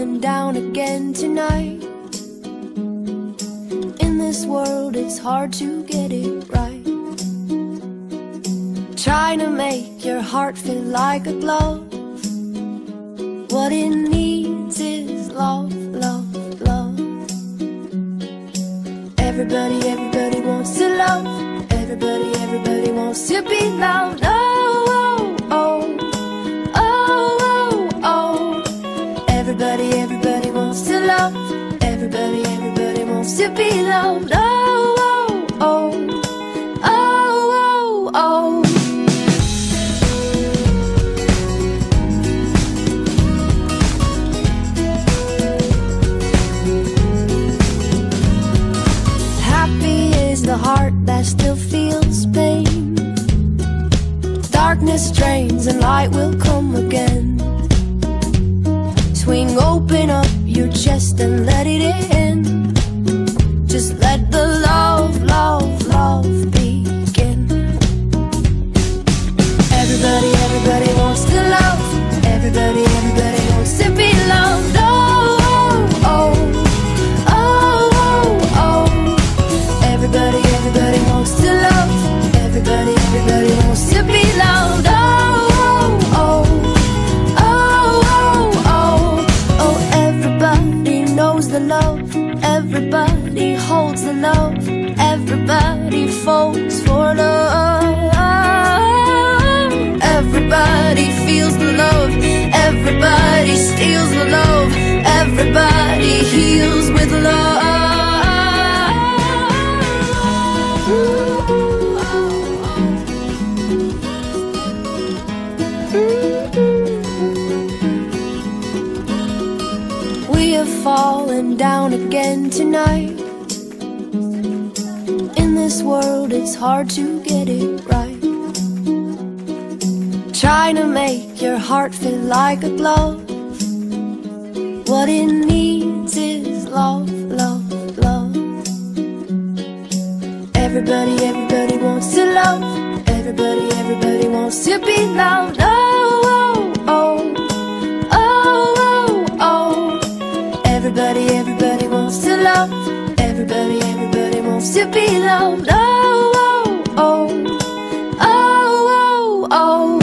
falling down again tonight. In this world it's hard to get it right. Trying to make your heart feel like a glove. What it needs is love, love, love. Everybody, everybody wants to love. Everybody, everybody wants to be loved. Oh, oh, oh, oh, oh. Everybody, everybody wants to love. Everybody, everybody wants to be loved. Oh, oh, oh, oh, oh, oh. The heart that still feels pain. Darkness drains and light will come again. Swing open up your chest and let it in. Just let the love, love, love begin. Everybody, everybody wants to love. Everybody, everybody wants to be loved. Oh, oh, oh, oh, oh. Everybody, everybody wants to love. Everybody, everybody wants to be loved. Oh, oh, oh, oh, oh, oh. Everybody knows the love. Everybody holds the love. Everybody falls for love. Everybody feels the love. Everybody steals the love. Everybody heals with love. We have fallen down again tonight. In this world it's hard to get it right. Trying to make your heart feel like a glove. What it needs is love, love, love. Everybody, everybody wants to love. Everybody, everybody wants to be loved. Oh, oh, oh, oh, oh, oh. Everybody, everybody wants to love. Everybody, everybody wants to be loved. Oh, oh, oh, oh, oh, oh.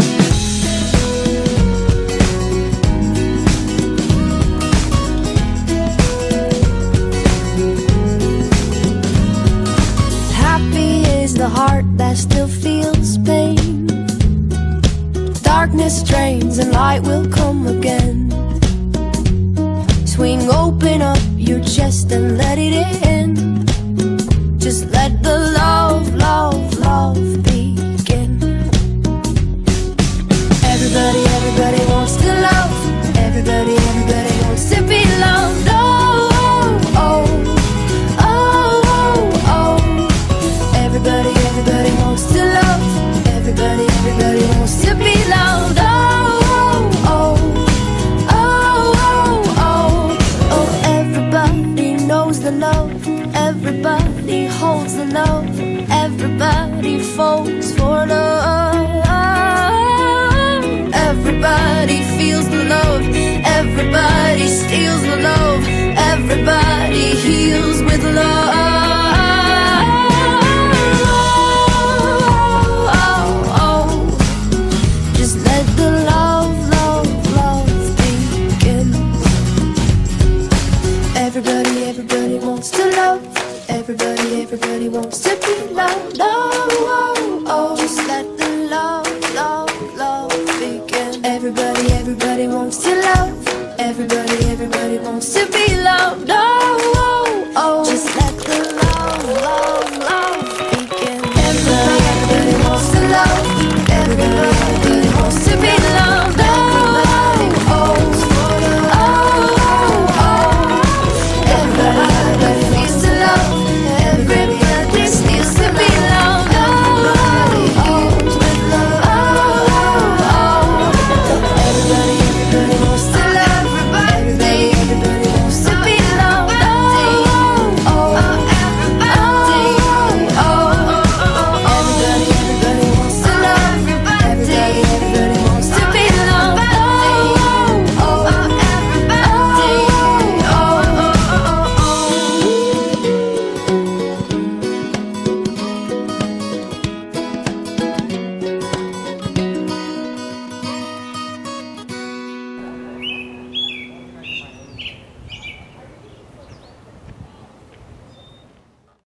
The heart that still feels pain. Darkness drains and light will come again. Swing open up your chest and let it in. Just let the love, love, love begin. Everybody, everybody wants to love. Everybody, everybody wants to be loved. Oh, oh, oh, oh, oh. Everybody, everybody wants to love. Everybody, everybody wants to be loved. Oh, oh, oh, oh, oh, oh. Everybody knows the love. Everybody holds the love. Everybody falls for love. Everybody feels the love. Everybody steals the love. Everybody heals with love. Everybody, everybody wants to love. Everybody, everybody wants to be loved. Oh, oh, oh. Just let the love, love, love begin. Everybody, everybody wants to love. Everybody, everybody wants to be loved. Oh, oh, oh. Just let the love, love, love begin. Everybody, everybody wants to love. Everybody, everybody wants to be